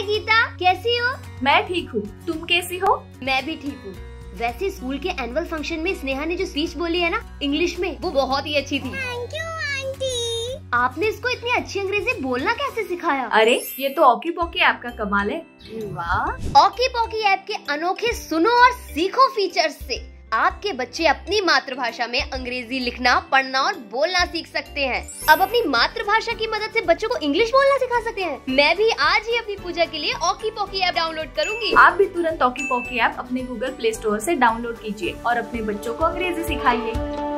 हाय गीता, कैसी हो? मैं ठीक हूँ, तुम कैसी हो? मैं भी ठीक हूँ। वैसे स्कूल के एनुअल फंक्शन में स्नेहा ने जो स्पीच बोली है ना इंग्लिश में, वो बहुत ही अच्छी थी। Thank you aunty. आपने इसको इतनी अच्छी अंग्रेजी बोलना कैसे सिखाया? अरे ये तो ऑकी पॉकी ऐप का कमाल है। वाह! ऑकी पॉकी ऐप के अनोखे सुनो और सीखो फीचर्स से आपके बच्चे अपनी मातृभाषा में अंग्रेजी लिखना, पढ़ना और बोलना सीख सकते हैं। अब अपनी मातृभाषा की मदद से बच्चों को इंग्लिश बोलना सिखा सकते हैं। मैं भी आज ही अपनी पूजा के लिए ऑकी पॉकी ऐप डाउनलोड करूंगी। आप भी तुरंत ऑकी पॉकी ऐप अपने गूगल प्ले स्टोर से डाउनलोड कीजिए और अपने बच्चों को अंग्रेजी सिखाइए।